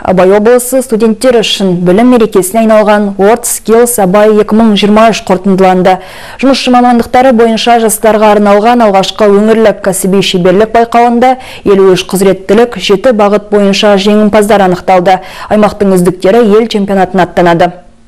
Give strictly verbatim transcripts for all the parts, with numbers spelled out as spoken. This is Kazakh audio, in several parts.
Абай облысы студенттер үшін білім мерекесіне айналған World Skills Абай екі мың жиырма үш қорытындыланды. Жұмысшы мамандықтары бойынша жастарға арналған алғашқы өңірлік кәсіби шеберлік байқауында елу үш құзыреттілік, жеті бағыт бойынша жеңімпаздар анықталды. Аймақтың үздіктері ел чемпионатына аттанады.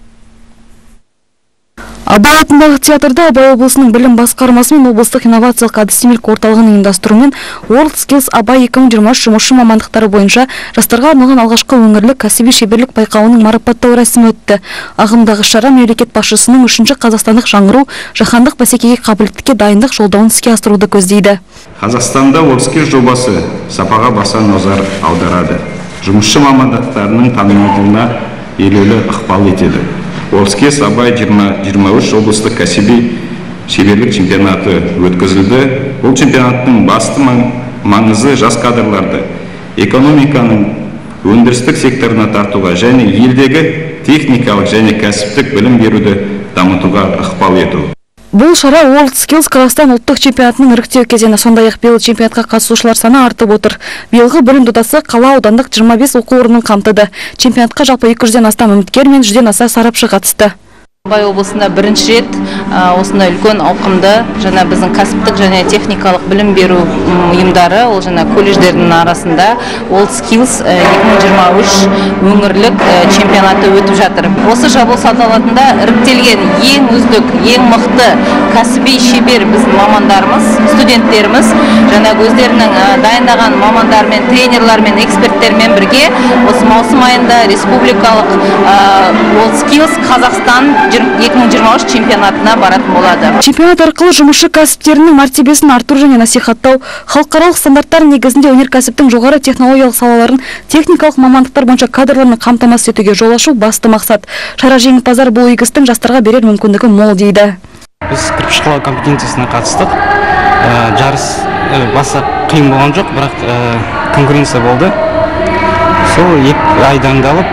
Абай атындағы театрда Абай облысының білім басқармасы мен облыстық инновациялық әдістемелік орталығының ұйымдастыруымен World Skills Абай екі мың жиырма үш жұмысшы мамандықтары бойынша жастарға арналған алғашқы өңірлік кәсіби шеберлік байқауының марапаттау рәсімі өтті. Ағымдағы шара мемлекет басшысының үшінші қазақстандық жаңғыру жаһандық бәсекеге қабілеттілікке дайындық жолдауын іске асыруды көздейді. Қазақстанда World Skills жобасы сапаға баса назар аударады. Жұмысшы мамандықтарының танымалдығына елеулі ықпал етеді. World Skills Абай екі мың жиырма үш облыстық кәсіби шеберлік чемпионаты өткізілді. Бұл чемпионаттың басты маңызы жас кадрларды экономиканың өндірістік секторына тартуға және елдегі техникалық және кәсіптік білім беруді дамытуға ықпал ету. Бұл шара World Skills Қазақстан ұлттық чемпионатының іріктеу кезеңі, сондай-ақ биыл чемпионатқа қатысушылар саны артып отыр. Биылғы білім додасы қала аудандық жиырма бес оқу орнын қамтыды. Чемпионатқа жалпы екі жүзден астам үміткер мен жүзден аса сарапшы қатысты. Абай облысында бірінші рет осындай үлкен ауқымды жаңа біздің кәсіптік және техникалық білім беру ұйымдары, ол жаңа колледждердің арасында World Skills екі мың жиырма үш өңірлік чемпионаты өтіп жатыр. Осы жабылу салтанатында іріктелген ең үздік, ең мықты кәсіби шебер біздің мамандарымыз, студенттеріміз жаңа өздерінің дайындаған мамандармен, тренерлермен, эксперттермен бірге осы маусым айында республикалық World Skills Қазақстан екі мың жиырма үш чемпионатына баратын болады. Чемпионат арқылы жұмысшы кәсіптерінің мәртебесін артыру және насихаттау, халықаралық стандарттар негізінде өнеркәсіптің жоғары технологиялық салаларын техникалық мамандықтар бойынша кадрлармен қамтамасыз етуге жол ашу басты мақсат. Шара жеңімпаздар бұл игістің жастарға берер мүмкіндігі мол дейді. Біз кірпіш қалау компетенциясына қатыстық. Жарыс баса қиын болған жоқ, бірақ конкуренция болды. Сол екі ай дайындалып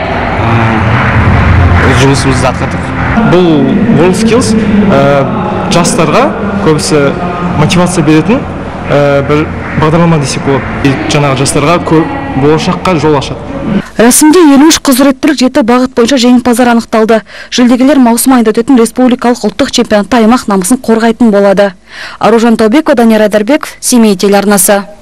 жұмысымызды атқардық. Бұл World Skills жастарға көбісі мотивация беретін бір бағдарлама десек болады. Жаңағы жастарға көп болашаққа жол ашады. Рәсімде елу үш құзыреттілік, жеті бағыт бойынша жеңімпаздар анықталды. Жүлдегерлер маусым айында өтетін республикалық ұлттық чемпионатта аймақ намысын қорғайтын болады. Аружан Таубекова, Данияр Айдарбеков, Семей телеарнасы.